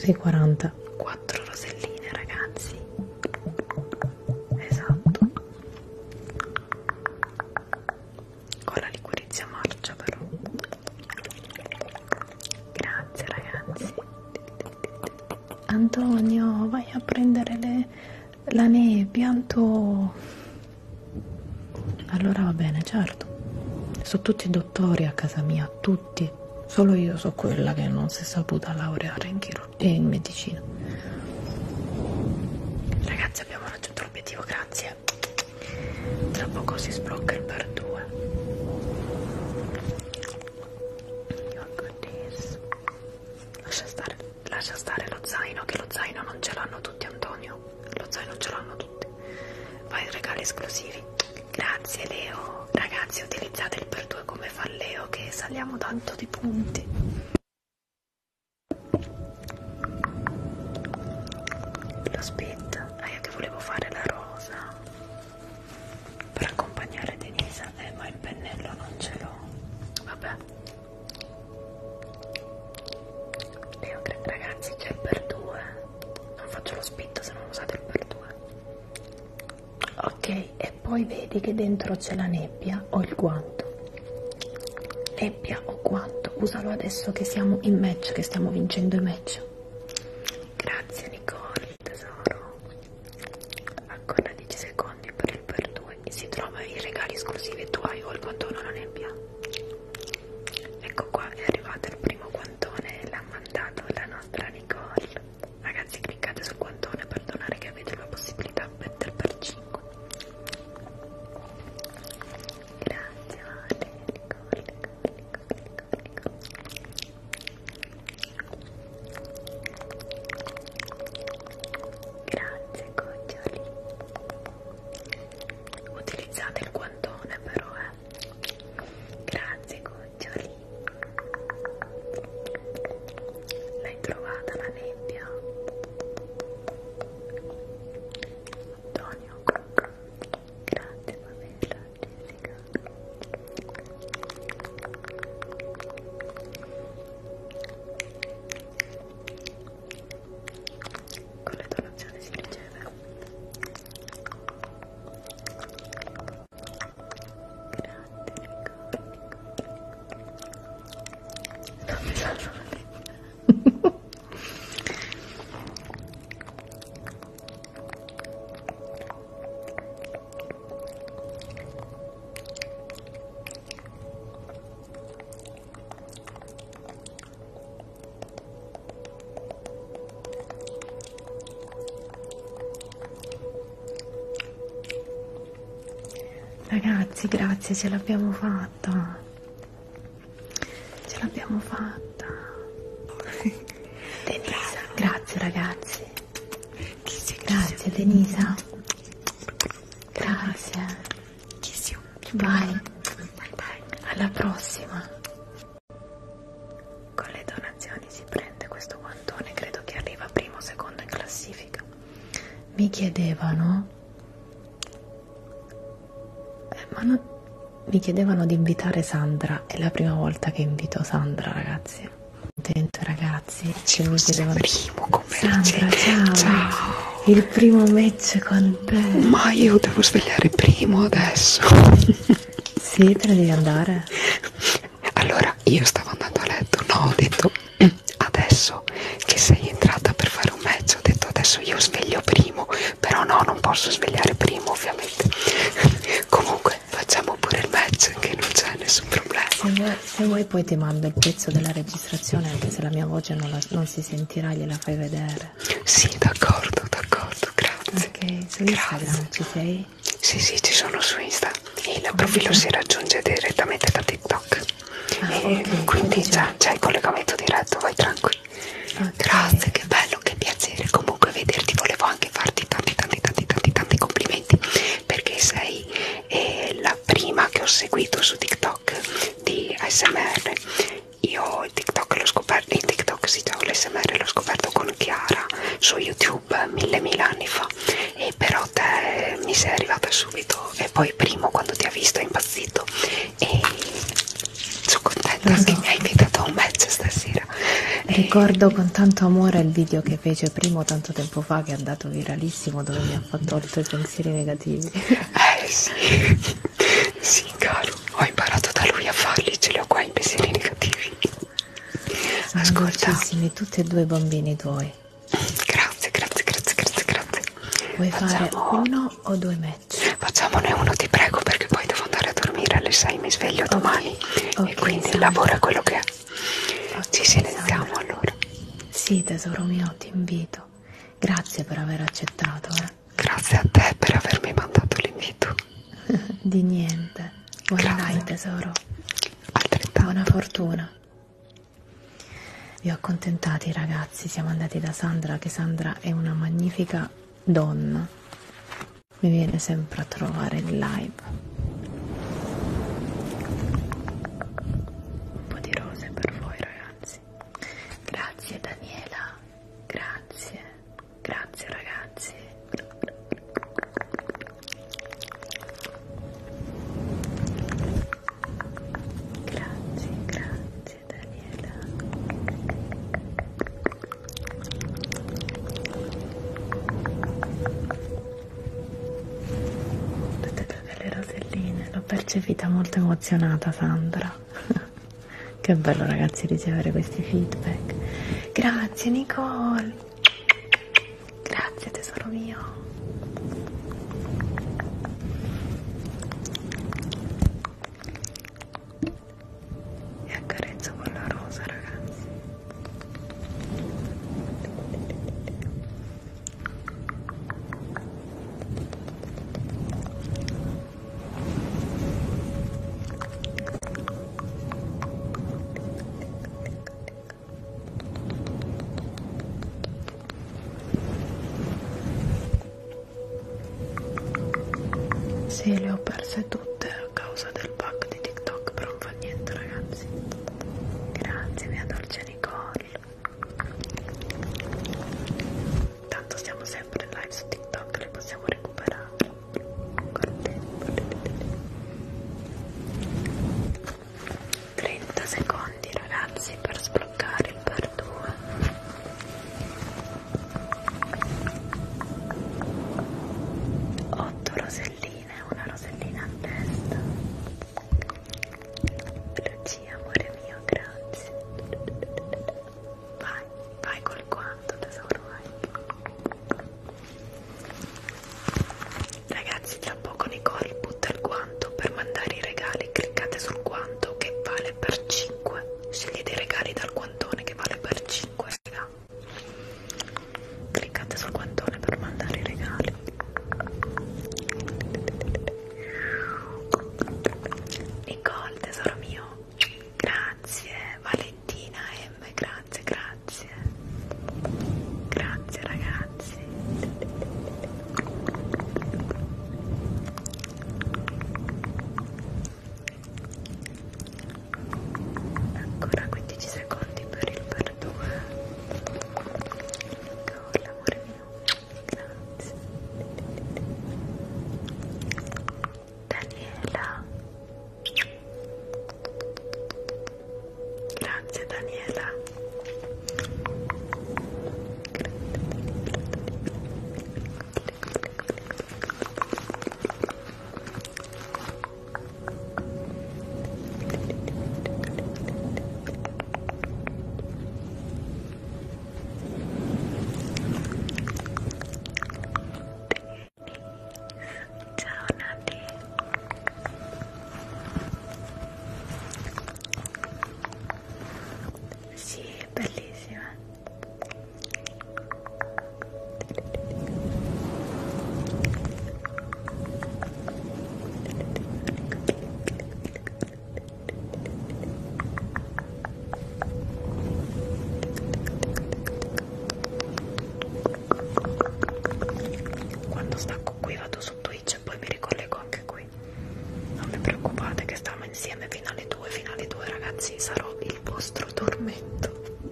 sei e quaranta. quattro roselline, ragazzi. Esatto. Con la liquirizia marcia però. Grazie ragazzi. Antonio, vai a prendere le, la nebbia, Anto. Allora va bene, certo. Sono tutti dottori a casa mia, tutti. Solo io so quella che non si è saputa laureare in chirurgia e in medicina. Ragazzi, abbiamo raggiunto l'obiettivo, grazie. Tra poco si sblocca il per due. Oh goodness. Lascia stare, lascia stare lo zaino, che lo zaino non ce l'hanno tutti, Antonio. Lo zaino ce l'hanno tutti. Vai, regali esclusivi. Grazie Leo. Ragazzi, utilizzate il per due come fa Leo, che saliamo tanto di punti. Lo speed. Ah, io che volevo fare la rosa per accompagnare Denisa, eh, ma il pennello non ce l'ho. Vabbè. Leo, ragazzi, c'è il per due. Non faccio lo speed se non usate il per due. Ok, e poi vedi che dentro c'è la nebbia o il guanto. Nebbia o guanto, usalo adesso che siamo in match, che stiamo vincendo i match. Grazie Nicole, tesoro. Ancora dieci secondi per il per due. Si trova i regali esclusivi e tu hai o il guantone o la nebbia. Ecco qua, è arrivato il primo guantone, l'ha mandato la nostra Nicole. Ragazzi, cliccate sul guantone per donare, che avete la possibilità del per cinque. Grazie Vale, Nicole, Nicole, Nicole, Nicole, Nicole. Grazie Goccioli. Utilizzate il guantone però, eh. Grazie Goccioli. L'hai trovata la nebbia? Antonio. Grazie Pamela, Jessica. Con le donazioni si riceve. Grazie Nicole. Sto pensando a lei. Ragazzi, grazie, ce l'abbiamo fatta. Ce l'abbiamo fatta. Denisa, grazie ragazzi. Grazie Denisa. Grazie. Vai. Alla prossima. Con le donazioni si prende questo guantone, credo che arriva primo o secondo in classifica. Mi chiedevano Ma non... mi chiedevano di invitare Sandra, è la prima volta che invito Sandra, ragazzi. Contento, ragazzi. Ci mi chiedevano... primo Sandra, ciao. Ciao. Il primo match con te. Ma io devo svegliare primo adesso. Sì, te ne devi andare. Allora, io stavo andando a letto, no, ho detto adesso che sei entrata per fare un match, ho detto adesso io sveglio primo, però no, non posso svegliare primo ovviamente. Comunque facciamo pure il match, che non c'è nessun problema. Se vuoi, se vuoi poi ti mando il pezzo della registrazione, anche se la mia voce non, la, non si sentirà, gliela fai vedere. Sì, d'accordo, d'accordo, grazie. Ok, su Instagram ci sei? Sì, sì, ci sono su Insta. Il Come profilo si raggiunge direttamente da TikTok. Ah, e okay, quindi c'è, c'è il collegamento diretto, vai tranquillo. Okay. Grazie, che bello, che piacere comunque vederti. Volevo anche farti tanti tanti tanti tanti tanti complimenti, perché sei eh, la prima che ho seguito su TikTok di A S M R. Io il TikTok l'ho scoperto, il TikTok sì, già l'A S M R l'ho scoperto con Chiara su YouTube mille mila anni fa, e però te mi sei arrivata subito, e poi primo quando ti ha visto è impazzito, e sono contenta so. Che mi hai invitato a un match stasera, e Ricordo con tanto amore il video che fece primo tanto tempo fa, che è andato viralissimo, dove mi ha fatto oltre i pensieri negativi. Eh sì, sì caro, ho imparato da lui a farli, ce li ho qua i pensieri negativi. Sono Ascolta, dolcissimi tutti e due i bambini tuoi. grazie, grazie, grazie, grazie, grazie. Vuoi Facciamo... fare uno o due match? Facciamone uno, ti prego, perché poi devo andare a dormire alle sei, mi sveglio Okay. domani. Okay, e quindi Sandra. lavora quello che è. Okay, Ci silenziamo Sandra. allora. Sì, tesoro mio, ti invito. Grazie per aver accettato, eh. Grazie a te per avermi mandato l'invito. Di niente. Buona Grazie. night, tesoro. Altrettanto. Buona fortuna. Vi ho accontentati, ragazzi. Siamo andati da Sandra, che Sandra è una magnifica donna. Mi viene sempre a trovare in live. Un po' di rose per voi, ragazzi. Grazie Daniela. Grazie. Grazie ragazzi. Grazie, grazie Daniela. Tutte e due delle roselline. L'ho percepita molto emozionata, Sandra. Che bello, ragazzi, ricevere questi feedback. Grazie Nicole. Grazie tesoro mio. E accarezzo con la rosa, ragazzi. Sì, le ho perse tutte a causa del bug di TikTok, però non fa niente, ragazzi. Grazie, mia dolce Nicole. Tanto stiamo sempre in live su TikTok, le possiamo recuperare. Col tempo. trenta secondi, ragazzi, per sbloccare il per due. otto roselline, una rosellina a testa. Lucia, amore mio, grazie. Vai, vai col guanto, tesoro, vai. Ragazzi, tra poco Nicole butta il guanto per mandare i regali. Cliccate sul guanto che vale per cinque. Scegliete i regali dal guantone che vale per cinque, raga. Cliccate sul guantone per mandare i regali. Nicole, tesoro mio, grazie. Valentina M, grazie, grazie. Grazie ragazzi. Ancora quindici secondi per il per due. Nicole, amore mio, grazie. Daniela. Grazie Daniela. Ciao Nati. Sì, è bellissima. Quando stacco qui vado su Twitch e poi mi ricollego anche qui. Non vi preoccupate che stiamo insieme fino alle due, fino alle due ragazzi, sarò il vostro tormento.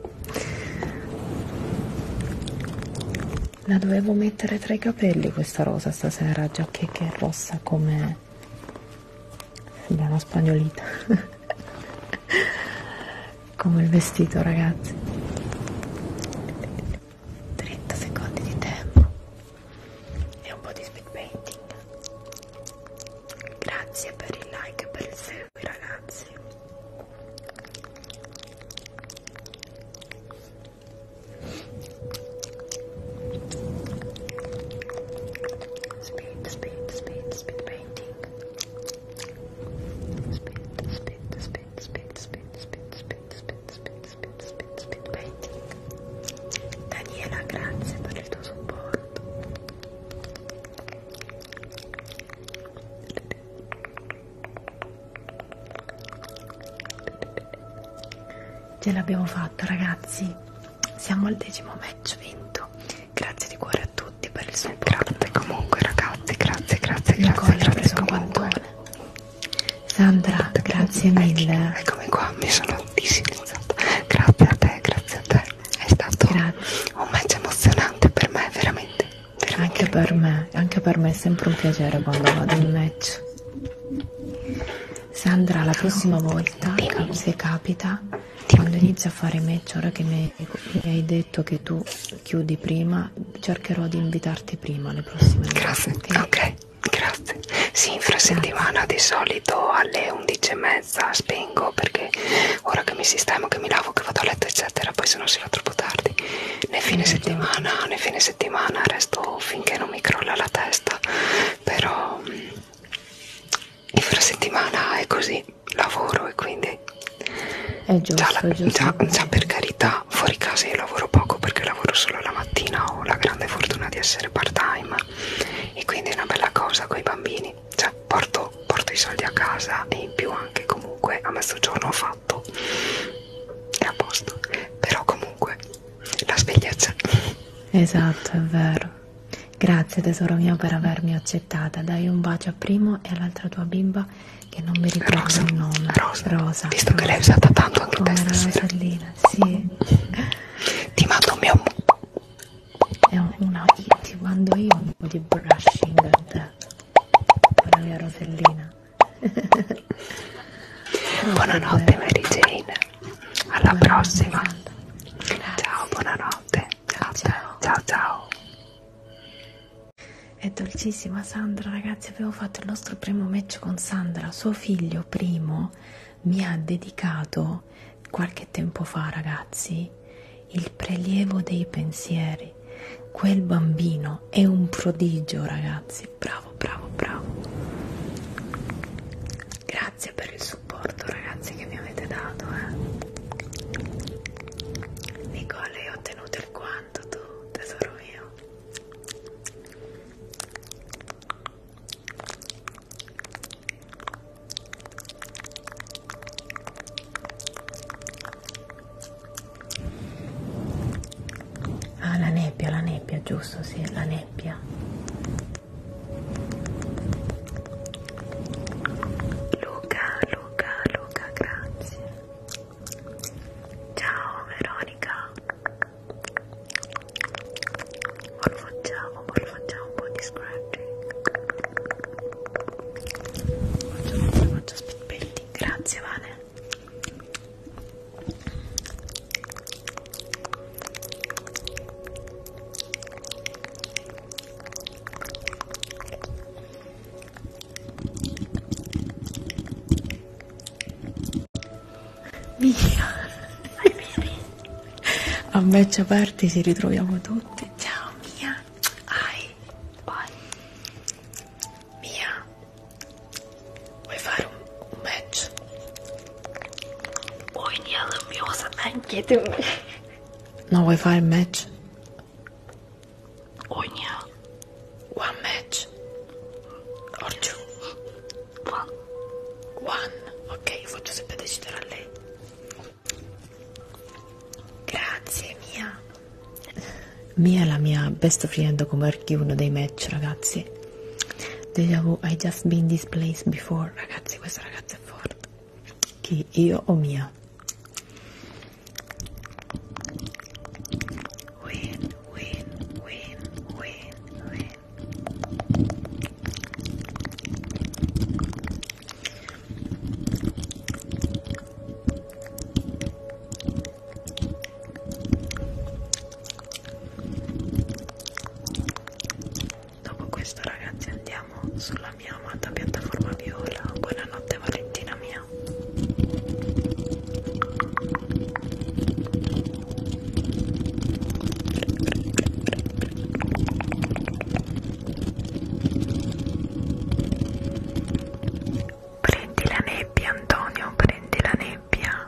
La dovevo mettere tra i capelli questa rosa stasera, già che, che è rossa come... sembra una spagnolita. Come il vestito, ragazzi. Ce l'abbiamo fatta, ragazzi. Siamo al decimo match vinto. Grazie di cuore a tutti per il supporto. Grazie comunque ragazzi, grazie, grazie, Nicole grazie, ha preso un comunque. pantone. Sandra, grazie mille. Eccomi qua, mi sono disincronizzato. Grazie a te, grazie a te. È stato Grazie. un match emozionante per me, veramente. veramente. Anche per me, anche per me è sempre un piacere quando vado in match. Sandra, la prossima volta, se capita, quando inizi a fare match, ora che mi, mi hai detto che tu chiudi prima, cercherò di invitarti prima le prossime volte. Grazie, Okay? ok, grazie. Sì, infrasettimana di solito alle undici e mezza spengo perché ora che mi sistemo, che mi lavo, che vado a letto eccetera, poi se no si va troppo tardi. Nel fine settimana, nel fine settimana resto finché non mi crolla la testa, però infrasettimana è così, lavoro e quindi È giusto, già, la, è giusto. già, già per carità, fuori casa io lavoro poco perché lavoro solo la mattina, ho la grande fortuna di essere part time e quindi è una bella cosa con i bambini, cioè porto, porto i soldi a casa e in più anche comunque a mezzogiorno ho fatto, è a posto, però comunque la sveglia c'è. Esatto, è vero. Grazie tesoro mio per avermi accettata. Dai un bacio a Primo e all'altra tua bimba che non mi ricordo Rosa, il nome. Rosa, Rosa. visto che l'hai usata tanto anche te Come la stasera. rosellina, sì. Ti mando un mio È un, una, ti mando io un po' di brushing a te. Con la mia rosellina. buonanotte Mary Jane, alla Buonanotte, prossima. Sandra. Grazie. Ciao, buonanotte. Ciao, Ciao. ciao, ciao. È dolcissima Sandra, ragazzi, avevo fatto il nostro primo match con Sandra, suo figlio Primo mi ha dedicato qualche tempo fa, ragazzi, il prelievo dei pensieri. Quel bambino è un prodigio, ragazzi, bravo, bravo, bravo. Grazie per il supporto, ragazzi, che mi avete dato, eh. Nicole, hai ottenuto il guanto tu, tesoro mio. Ah, la nebbia, la nebbia, giusto, sì, la nebbia. Luca, Luca, Luca, grazie. Ciao Veronica. Ma lo facciamo, ma lo facciamo un po' di scratching. Faccio, faccio speed painting, grazie Vane. Mia, a match aperti ci ritroviamo tutti. Ciao Mia, ai, vai. Mia, vuoi fare un, un match? Oi, nerviosa, anche tu. No, vuoi fare il match? Oi, ja. One match or two? One. One, ok, io faccio sempre decidere a lei. Grazie Mia. Mia è la mia best friend come archi uno dei match, ragazzi. Deja vu, I just been this place before. Ragazzi, questa ragazza è forte. Chi? Io o Mia? Win, win, win, win, win. Dopo questo, ragazzi, andiamo sulla mia amata piattaforma viola. Buonanotte Valentina mia. Prendi la nebbia, Antonio, prendi la nebbia.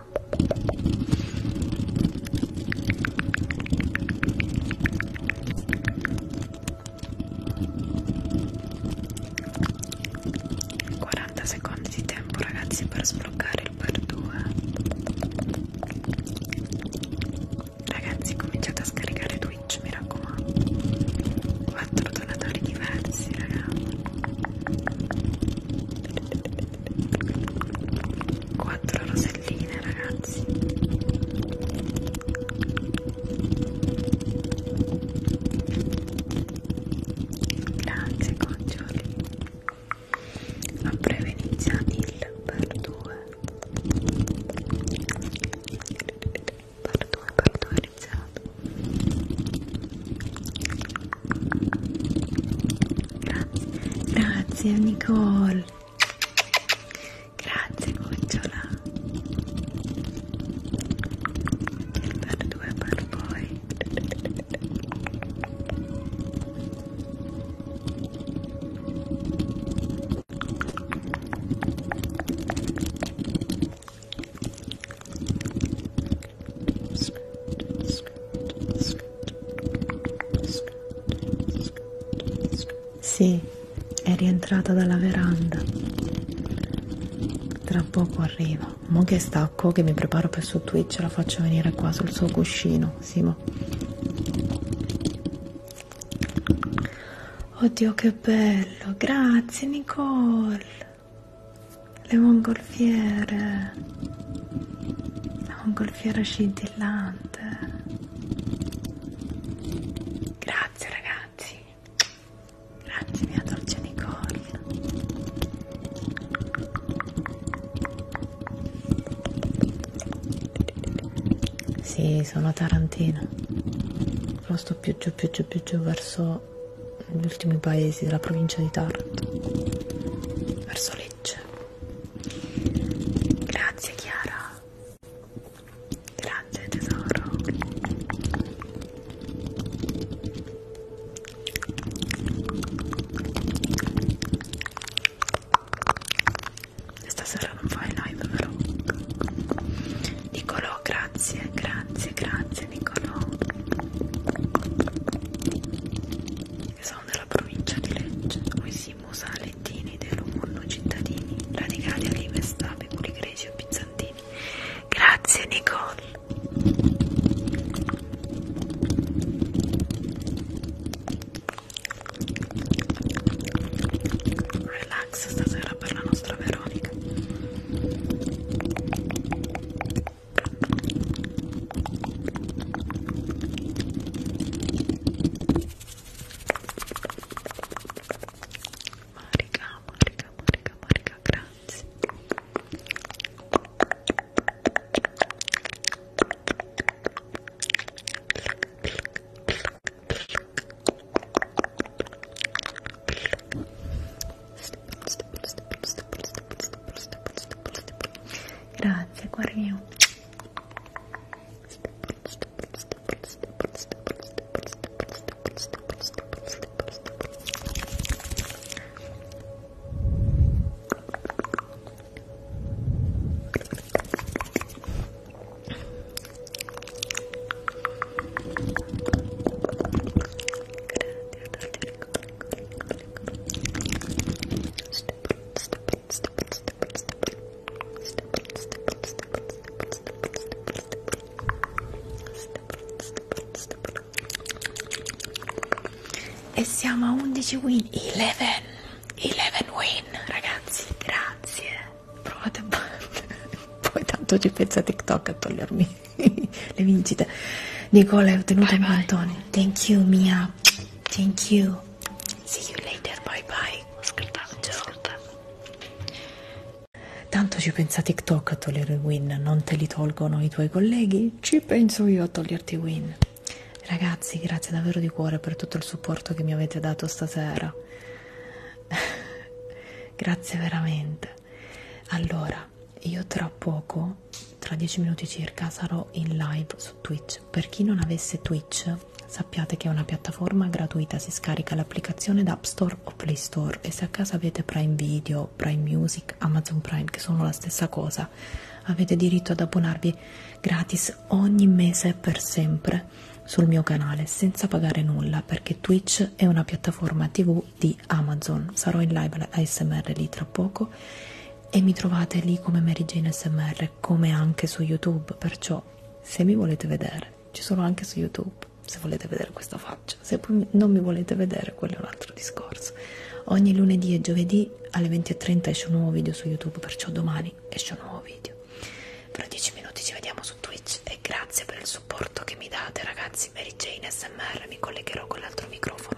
quaranta secondi di tempo, ragazzi, per sbloccare il per due. Grazie Nicole. Grazie cucciola. Il per due per poi. Sì, è rientrata dalla veranda. Tra poco arriva. Mo che stacco, che mi preparo per su Twitch, la faccio venire qua sul suo cuscino. Simo. Oddio che bello, grazie Nicole. Le mongolfiere. La mongolfiera scintillante. Grazie ragazzi. Grazie mia dolce Nicole. Sì, sono tarantina. Però sto più giù, più giù, più giù verso gli ultimi paesi della provincia di Taranto. Verso Lecce. Grazie Chiara. Grazie tesoro. Stasera non fai live, vero? Nicolò, grazie, grazie, grazie Nicolò. Sono della provincia di Lecce, noi siamo salentini dell'Umunno cittadini, radicati a Rive Stape, Curi Greci e Pizzantini. Grazie Nicole. Relax stasera per la nostra Veronica. Marica, Marica, Marica, Marica, grazie. Grazie, cuore mio. E siamo a undici win, undici, undici win, ragazzi, grazie. Provate a poi tanto ci pensa TikTok a togliermi le vincite. Nicola, hai ottenuto i mattoni. Thank you, Mia. Thank you. See you later, bye bye. Ascoltate, ascoltate. Tanto ci pensa TikTok a togliere i win, non te li tolgono i tuoi colleghi? Ci penso io a toglierti i win. Ragazzi, grazie davvero di cuore per tutto il supporto che mi avete dato stasera. Grazie veramente. Allora, io tra poco, tra dieci minuti circa, sarò in live su Twitch. Per chi non avesse Twitch, sappiate che è una piattaforma gratuita, si scarica l'applicazione da App Store o Play Store e se a casa avete Prime Video, Prime Music, Amazon Prime, che sono la stessa cosa, avete diritto ad abbonarvi gratis ogni mese per sempre sul mio canale senza pagare nulla, perché Twitch è una piattaforma tv di Amazon. Sarò in live A S M R lì tra poco e mi trovate lì come Mary Jane A S M R, come anche su YouTube, perciò se mi volete vedere ci sono anche su YouTube, se volete vedere questa faccia. Se poi non mi volete vedere, quello è un altro discorso. Ogni lunedì e giovedì alle venti e trenta esce un nuovo video su YouTube, perciò domani esce un nuovo video. Fra dieci minuti ci vediamo su Twitch e grazie per il supporto che mi date, ragazzi. Mary Jane A S M R, mi collegherò con l'altro microfono.